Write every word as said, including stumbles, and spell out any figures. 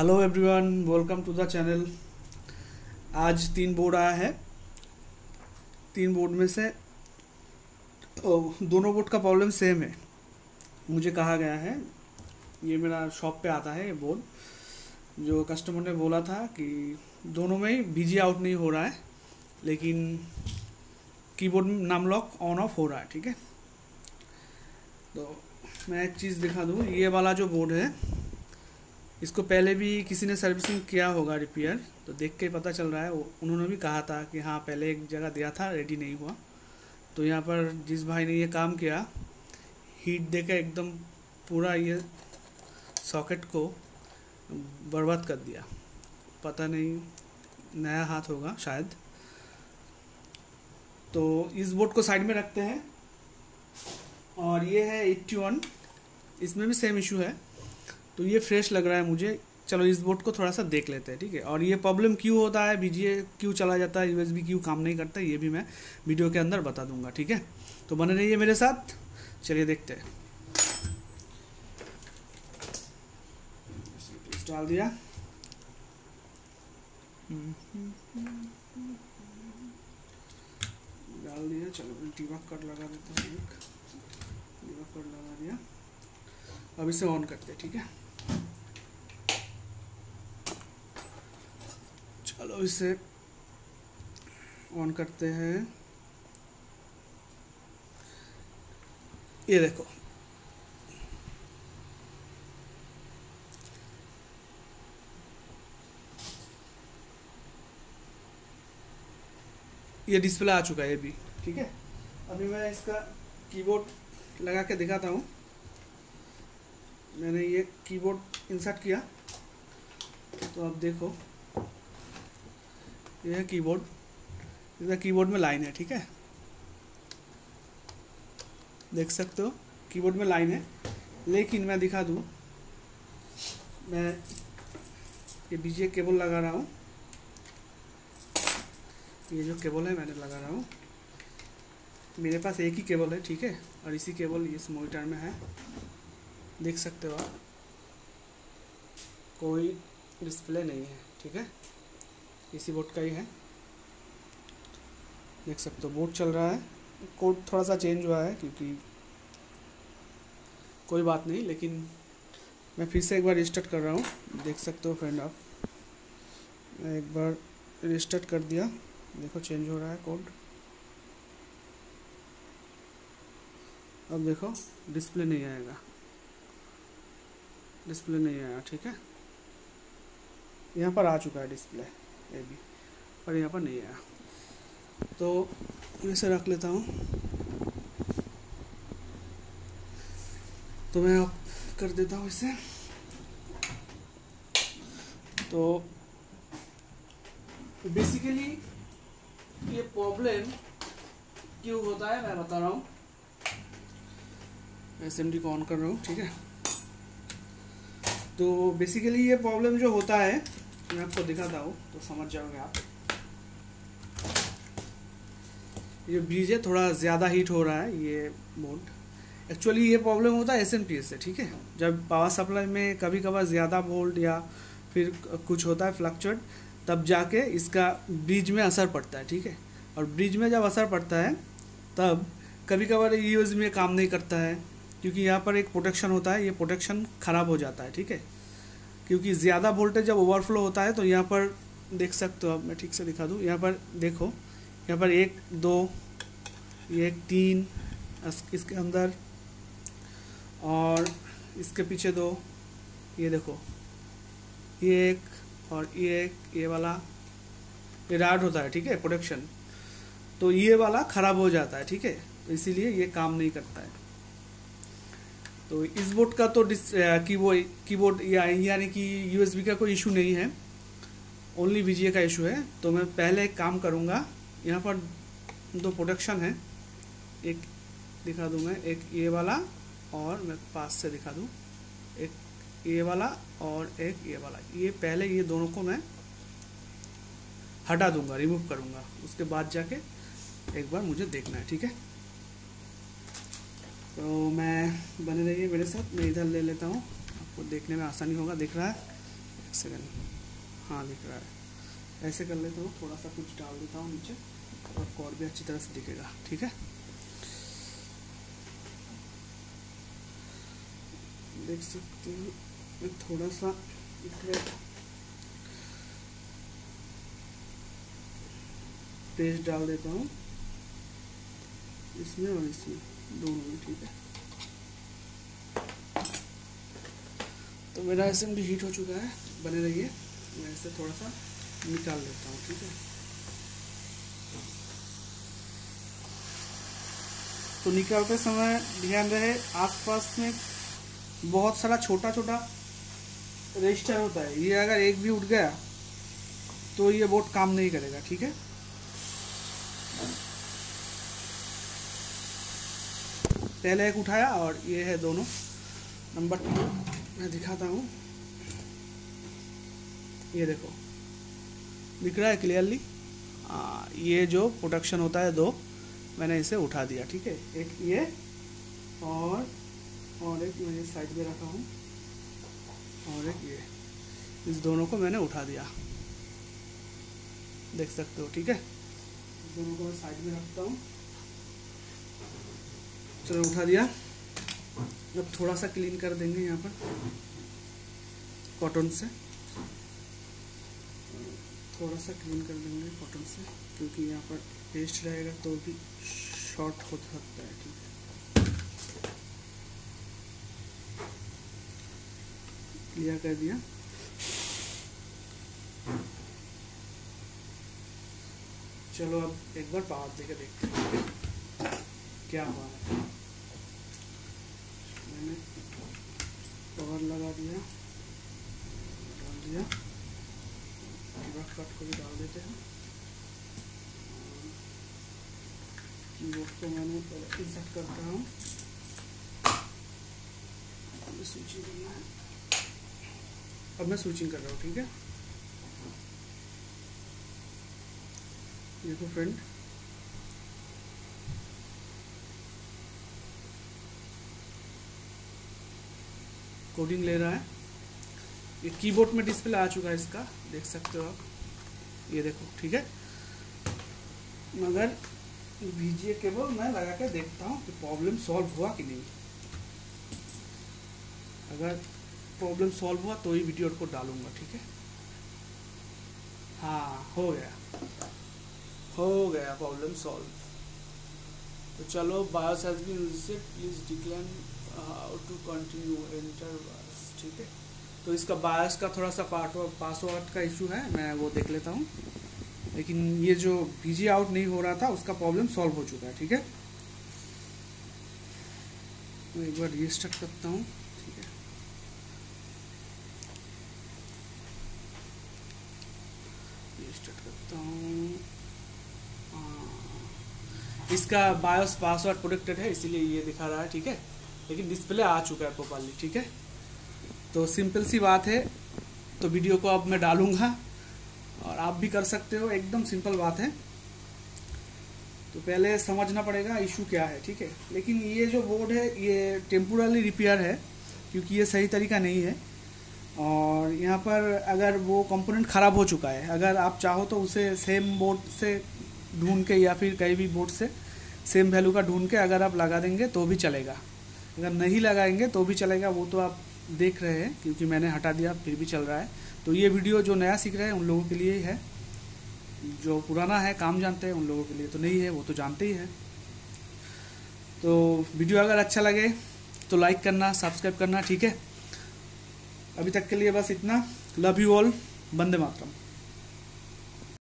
Hello everyone, welcome to the channel. आज तीन board आया है। तीन बोर्ड में से ओ, दोनों बोर्ड का प्रॉब्लम सेम है। मुझे कहा गया है, ये मेरा शॉप पे आता है ये बोर्ड। जो कस्टमर ने बोला था कि दोनों में ही बीजी आउट नहीं हो रहा है, लेकिन कीबोर्ड में नाम लॉक ऑन ऑफ हो रहा है। ठीक है, तो मैं एक चीज़ दिखा दूँ। ये वाला जो बोर्ड है, इसको पहले भी किसी ने सर्विसिंग किया होगा, रिपेयर, तो देख के पता चल रहा है। वो उन्होंने भी कहा था कि हाँ पहले एक जगह दिया था, रेडी नहीं हुआ। तो यहाँ पर जिस भाई ने ये काम किया, हीट देकर एकदम पूरा ये सॉकेट को बर्बाद कर दिया। पता नहीं, नया हाथ होगा शायद। तो इस बोर्ड को साइड में रखते हैं। और ये है एट्टी वन, इसमें भी सेम इशू है। तो ये फ्रेश लग रहा है मुझे। चलो इस बोर्ड को थोड़ा सा देख लेते हैं। ठीक है, और ये प्रॉब्लम क्यों होता है, बीजीए क्यों चला जाता है, यूएसबी क्यों काम नहीं करता, ये भी मैं वीडियो के अंदर बता दूंगा। ठीक है, तो बने रहिए मेरे साथ। चलिए देखते हैं। डाल दिया। डाल दिया। चलो डिबग कट लगा देते हैं। एक डिबग कट लगा दिया। अब इसे ऑन करते हैं। ठीक है, चलो इसे ऑन करते हैं। ये देखो, ये डिस्प्ले आ चुका है ये भी। ठीक है, अभी मैं इसका कीबोर्ड लगा के दिखाता हूँ। मैंने ये कीबोर्ड इंसर्ट किया, तो अब देखो ये है कीबोर्ड। इसका कीबोर्ड में लाइन है। ठीक है, देख सकते हो कीबोर्ड में लाइन है। लेकिन मैं दिखा दूँ, मैं ये बीजे केबल लगा रहा हूँ। ये जो केबल है मैंने लगा रहा हूँ। मेरे पास एक ही केबल है। ठीक है, और इसी केबल इस मॉनिटर में है, देख सकते हो आप। कोई डिस्प्ले नहीं है। ठीक है, इसी बोर्ड का ही है, देख सकते हो। बोर्ड चल रहा है, कोड थोड़ा सा चेंज हुआ है, क्योंकि कोई बात नहीं। लेकिन मैं फिर से एक बार रिस्टार्ट कर रहा हूँ, देख सकते हो फ्रेंड आप। मैं एक बार रिस्टार्ट कर दिया, देखो चेंज हो रहा है कोड। अब देखो डिस्प्ले नहीं आएगा, डिस्प्ले नहीं आया। ठीक है, यहाँ पर आ चुका है डिस्प्ले ये भी, पर यहाँ पर नहीं आया। तो इसे रख लेता हूँ। तो मैं अब कर देता हूँ इसे। तो बेसिकली ये प्रॉब्लम क्यों होता है मैं बता रहा हूँ। एसएमडी को ऑन कर रहा हूँ। ठीक है, तो बेसिकली ये प्रॉब्लम जो होता है, मैं आपको दिखाता हूँ तो समझ जाओगे आप। ये ब्रिज है, थोड़ा ज़्यादा हीट हो रहा है ये बोर्ड। एक्चुअली ये प्रॉब्लम होता है एसएमपीएस से। ठीक है, जब पावर सप्लाई में कभी कभार ज़्यादा वोल्ट या फिर कुछ होता है फ्लक्चुएट, तब जाके इसका ब्रिज में असर पड़ता है। ठीक है, और ब्रिज में जब असर पड़ता है तब कभी कभार यूएसबी में काम नहीं करता है, क्योंकि यहाँ पर एक प्रोटेक्शन होता है, ये प्रोटेक्शन ख़राब हो जाता है। ठीक है, क्योंकि ज़्यादा वोल्टेज जब ओवरफ्लो होता है, तो यहाँ पर देख सकते हो। अब मैं ठीक से दिखा दूँ। यहाँ पर देखो, यहाँ पर एक दो, ये एक तीन इसके अंदर, और इसके पीछे दो, ये देखो ये एक, और ये एक, ये वाला ये राड होता है। ठीक है, प्रोटेक्शन। तो ये वाला ख़राब हो जाता है। ठीक है, तो इसीलिए ये काम नहीं करता है। तो इस बोर्ड का तो कीबोर्ड कीबोर्ड या यानी कि यूएसबी का कोई इशू नहीं है, ओनली बीजीए का इशू है। तो मैं पहले एक काम करूँगा, यहाँ पर दो प्रोटेक्शन है, एक दिखा दूँ मैं, एक ये वाला, और मैं पास से दिखा दूँ, एक ये वाला और एक ये वाला। ये पहले ये दोनों को मैं हटा दूंगा, रिमूव करूँगा, उसके बाद जाके एक बार मुझे देखना है। ठीक है, तो मैं बने रहिए मेरे साथ। मैं इधर ले लेता हूँ, आपको देखने में आसानी होगा। दिख रहा है, एक सेकेंड, हाँ दिख रहा है। ऐसे कर लेता हूँ, थोड़ा सा कुछ डाल देता हूँ नीचे, और और भी अच्छी तरह से दिखेगा। ठीक है, देख सकते हो। मैं थोड़ा सा इसमें पेस्ट डाल देता हूँ, इसमें और इसमें दोनों में। ठीक है, तो मेरा एसएमडी हीट हो चुका है, बने रहिए। मैं इसे थोड़ा सा निकाल लेता हूँ। ठीक है, तो निकालते समय ध्यान रहे आसपास में बहुत सारा छोटा छोटा रजिस्टर होता है, ये अगर एक भी उठ गया तो ये बोर्ड काम नहीं करेगा। ठीक है, पहले एक उठाया और ये है दोनों। नंबर टू मैं दिखाता हूँ, ये देखो दिख रहा है क्लियरली। ये जो प्रोटेक्शन होता है दो, मैंने इसे उठा दिया। ठीक है, एक ये और और एक मैं साइड में रखा हूँ, और एक ये, इस दोनों को मैंने उठा दिया, देख सकते हो। ठीक है, इस दोनों को मैं साइड में रखता हूँ। चलो उठा दिया। अब थोड़ा सा क्लीन कर देंगे यहाँ पर कॉटन से, थोड़ा सा क्लीन कर देंगे कॉटन से, क्योंकि यहाँ पर पेस्ट रहेगा तो भी शॉर्ट हो सकता है। ठीक है, क्लियर कर दिया। चलो अब एक बार पावर देकर देखते हैं क्या हुआ है। मैंने पावर लगा दिया, डाल दिया, कीबोर्ड कट को भी डाल देते हैं। कीबोर्ड को मैंने पहले इंसर्ट करता हूँ, स्विचिंग करना है। अब मैं स्विचिंग कर रहा हूँ। ठीक है, देखो फ्रेंड, कोडिंग ले रहा है। ये कीबोर्ड में डिस्प्ले आ चुका है इसका, देख सकते हो आप, ये देखो। ठीक है, मगर वीजीए केबल मैं लगा के देखता हूँ कि प्रॉब्लम सॉल्व हुआ कि नहीं। अगर प्रॉब्लम सॉल्व हुआ तो ही वीडियो को डालूंगा। ठीक है, हाँ हो गया, हो गया प्रॉब्लम सॉल्व। तो चलो, BIOS has been reset, please decline how to continue enter BIOS. ठीक है, तो इसका बायोस का थोड़ा सा पासवर्ड का इशू है, मैं वो देख लेता हूँ। लेकिन ये जो वीजीए आउट नहीं हो रहा था उसका प्रॉब्लम सॉल्व हो चुका है। ठीक है, मैं एक बार रीस्टार्ट करता हूँ। ठीक है, रीस्टार्ट करता हूँ। इसका बायोस पासवर्ड प्रोटेक्टेड है, इसीलिए ये दिखा रहा है। ठीक है, लेकिन डिस्प्ले आ चुका है प्रॉपर्ली। ठीक है, तो सिंपल सी बात है। तो वीडियो को अब मैं डालूंगा और आप भी कर सकते हो, एकदम सिंपल बात है। तो पहले समझना पड़ेगा इशू क्या है। ठीक है, लेकिन ये जो बोर्ड है ये टेम्पोरली रिपेयर है, क्योंकि ये सही तरीका नहीं है। और यहाँ पर अगर वो कंपोनेंट ख़राब हो चुका है, अगर आप चाहो तो उसे सेम बोर्ड से ढूंढ के या फिर कहीं भी बोर्ड से सेम वैल्यू का ढूंढ के अगर आप लगा देंगे तो भी चलेगा। अगर नहीं लगाएंगे तो भी चलेगा, वो तो आप देख रहे हैं, क्योंकि मैंने हटा दिया फिर भी चल रहा है। तो ये वीडियो जो नया सीख रहे हैं उन लोगों के लिए ही है, जो पुराना है काम जानते हैं उन लोगों के लिए तो नहीं है, वो तो जानते ही है। तो वीडियो अगर अच्छा लगे तो लाइक करना, सब्सक्राइब करना। ठीक है, अभी तक के लिए बस इतना। लव यू ऑल, वंदे मातरम।